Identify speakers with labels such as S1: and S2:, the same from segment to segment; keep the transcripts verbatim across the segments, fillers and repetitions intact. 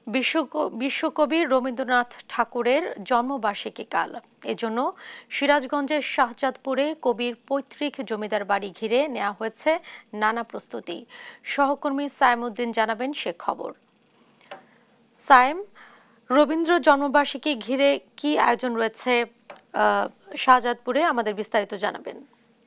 S1: বিশ্বকবি রবীন্দ্রনাথ ঠাকুরের জন্মবার্ষিকী কাল। এজন্য সিরাজগঞ্জের শাহজাদপুরে কবির পৈতৃক জমিদার বাড়ি ঘিরে নেওয়া হয়েছে নানা প্রস্তুতি। সহকর্মী সাইমউদ্দিন জানাবেন সে খবর। সাইম, রবীন্দ্র জন্মবার্ষিকী ঘিরে কি আয়োজন রয়েছে শাহজাদপুরে, আমাদের বিস্তারিত জানাবেন।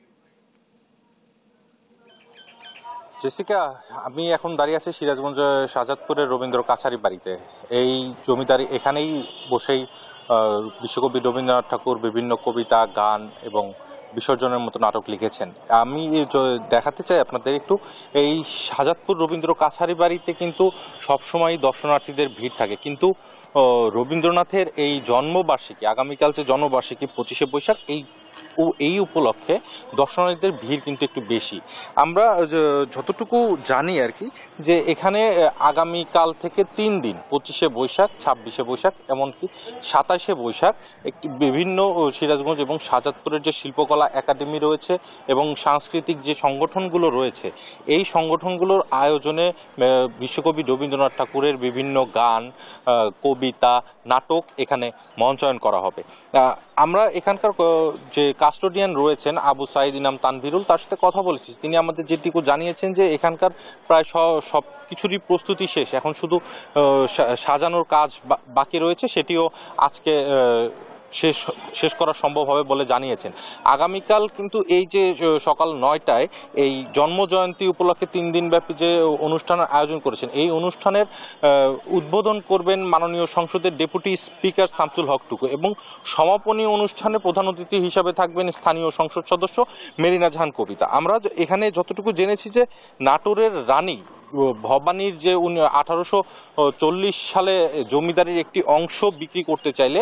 S2: জেসিকা, আমি এখন দাঁড়িয়ে আছি সিরাজগঞ্জ শাহজাদপুরের রবীন্দ্র কাছারি বাড়িতে। এই জমিদার এখানেই বসেই বিশ্বকবি রবীন্দ্রনাথ ঠাকুর বিভিন্ন কবিতা, গান এবং বিসর্জনের মতো নাটক লিখেছেন। আমি দেখাতে চাই আপনাদের একটু, এই শাহজাদপুর রবীন্দ্র কাছারি বাড়িতে কিন্তু সবসময় দর্শনার্থীদের ভিড় থাকে, কিন্তু রবীন্দ্রনাথের এই জন্মবার্ষিকী, আগামীকাল যে জন্মবার্ষিকী পঁচিশে বৈশাখ, এই ও এই উপলক্ষে দর্শনার্থীদের ভিড় কিন্তু একটু বেশি। আমরা যতটুকু জানি আর কি, যে এখানে আগামীকাল থেকে তিন দিন, পঁচিশে বৈশাখ, ছাব্বিশে বৈশাখ, এমনকি সাতাশে বৈশাখ, একটি বিভিন্ন সিরাজগঞ্জ এবং শাহজাদপুরের যে শিল্পকলা একাডেমি রয়েছে এবং সাংস্কৃতিক যে সংগঠনগুলো রয়েছে, এই সংগঠনগুলোর আয়োজনে বিশ্বকবি রবীন্দ্রনাথ ঠাকুরের বিভিন্ন গান, কবিতা, নাটক এখানে মঞ্চায়ন করা হবে। আমরা এখানকার যে কাস্টোডিয়ান রয়েছেন আবু সাইদ ইনাম তানভীরুল, তার সাথে কথা বলেছি। তিনি আমাদের যেটুকু জানিয়েছেন যে এখানকার প্রায় সব কিছুরই প্রস্তুতি শেষ, এখন শুধু সাজানোর কাজ বাকি রয়েছে, সেটিও আজকে শেষ শেষ করা সম্ভব হবে বলে জানিয়েছেন। আগামীকাল কিন্তু এই যে সকাল নয়টায় এই জন্মজয়ন্তী উপলক্ষে তিন দিনব্যাপী যে অনুষ্ঠানের আয়োজন করেছেন, এই অনুষ্ঠানের উদ্বোধন করবেন মাননীয় সংসদের ডেপুটি স্পিকার শামসুল হক টুকু, এবং সমাপনী অনুষ্ঠানে প্রধান অতিথি হিসাবে থাকবেন স্থানীয় সংসদ সদস্য মেরিনা জাহান কবিতা। আমরা এখানে যতটুকু জেনেছি যে নাটোরের রানী ভবানীর যে আঠারোশো চল্লিশ সালে জমিদারির একটি অংশ বিক্রি করতে চাইলে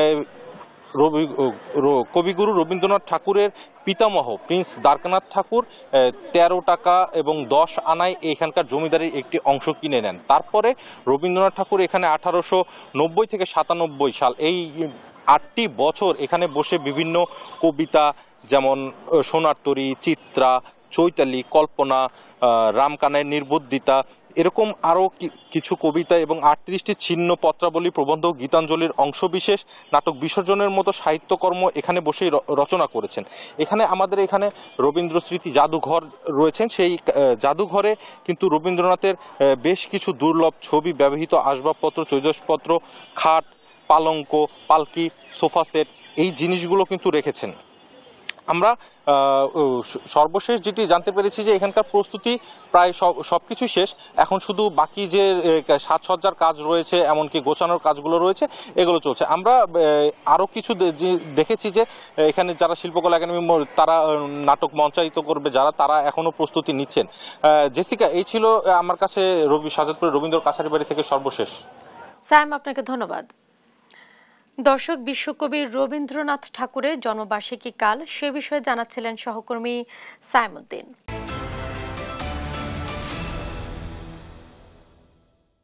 S2: রবি কবিগুরু রবীন্দ্রনাথ ঠাকুরের পিতামহ প্রিন্স দ্বারকানাথ ঠাকুর তেরো টাকা এবং দশ আনায় এখানকার জমিদারির একটি অংশ কিনে নেন। তারপরে রবীন্দ্রনাথ ঠাকুর এখানে আঠারোশো নব্বই থেকে সাতানব্বই সাল, এই আটটি বছর এখানে বসে বিভিন্ন কবিতা, যেমন সোনার তরী, চিত্রা, চৈতালি, কল্পনা, রামকানের নির্বুদ্ধিতা, এরকম আরও কিছু কবিতা এবং আটত্রিশটি ছিন্ন পত্রাবলী, প্রবন্ধ, গীতাঞ্জলির অংশবিশেষ, নাটক বিসর্জনের মতো সাহিত্যকর্ম এখানে বসেই রচনা করেছেন। এখানে আমাদের এখানে রবীন্দ্র স্মৃতি জাদুঘর রয়েছেন, সেই জাদুঘরে কিন্তু রবীন্দ্রনাথের বেশ কিছু দুর্লভ ছবি, ব্যবহৃত আসবাবপত্র, তৈজসপত্র, খাট, পালঙ্ক, পালকি, সোফা সেট, এই জিনিসগুলো কিন্তু রেখেছেন। আমরা সর্বশেষ যেটি জানতে পেরেছি যে এখানকার প্রস্তুতি প্রায় সব সব কিছু শেষ, এখন শুধু বাকি যে সাজসজ্জার কাজ রয়েছে, এমনকি গোছানোর কাজগুলো রয়েছে, এগুলো চলছে। আমরা আরও কিছু দেখেছি যে এখানে যারা শিল্পকলা একাডেমি তারা নাটক মঞ্চায়িত করবে, যারা তারা এখনও প্রস্তুতি নিচ্ছেন। জেসিকা, এই ছিল আমার কাছে রবি শাহজাদপুরের রবীন্দ্র কাছারি বাড়ি থেকে সর্বশেষ।
S1: স্যাম, আপনাকে ধন্যবাদ। দর্শক, বিশ্বকবি রবীন্দ্রনাথ ঠাকুরের জন্মবার্ষিকী কাল, সে বিষয়ে জানাচ্ছিলেন সহকর্মী সাইমউদ্দিন।